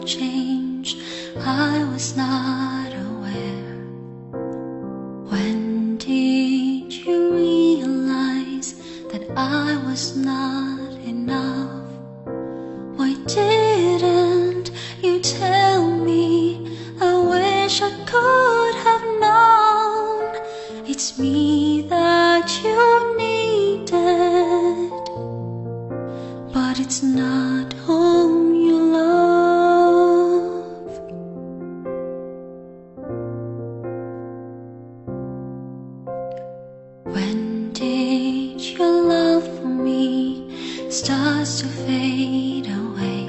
would change. I was not aware. When did you realize that I was not enough? Why didn't you tell me? I wish I could have known. It's me that you needed, but it's not whom you love. When did your love for me starts to fade away?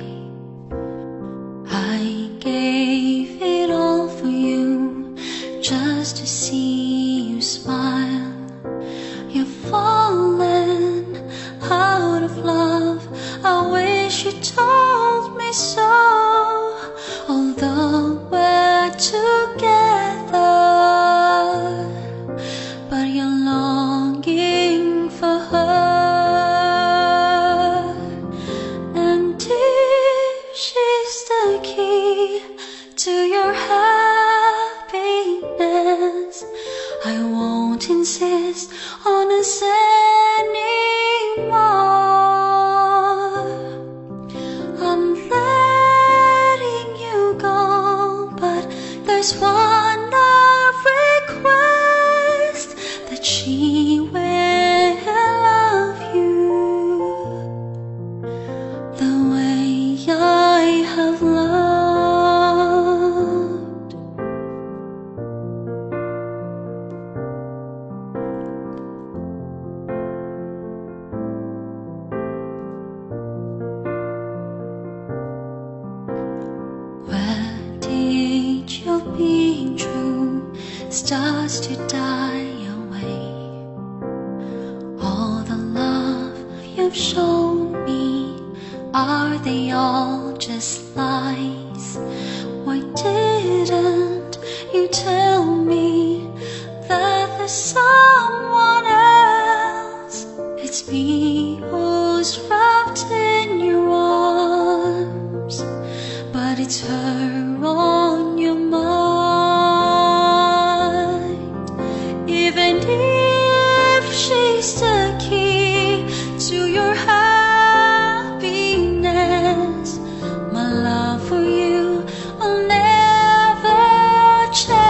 I gave it all for you just to see you smile. You've fallen out of love. I wish you told me so. Although we're together, but you're longing for her. And if she's the key to your happiness, I won't insist on us anymore. I'm letting you go, but there's one request, that she will love you the way I have loved. Where did your being true starts to die away? All the love you've shown me, are they all just lies? Why didn't you tell me that there's someone else? It's me who's wrapped in your arms, but it's her on your mind. Even if she's the key to your happiness, my love for you will never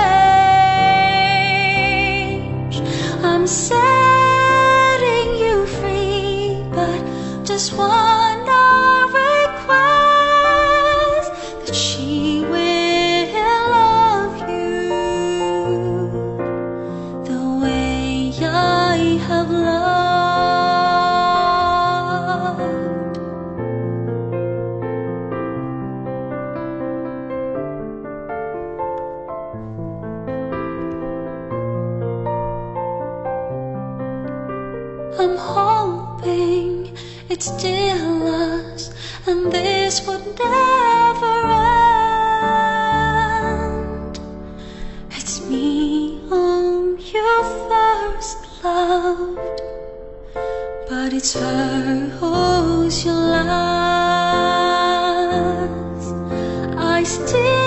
change. I'm setting you free, but just one request, that she will love you the way I have loved. I'm hoping it's still us, and this would never end. It's me whom you first loved, but it's her who's your last. I still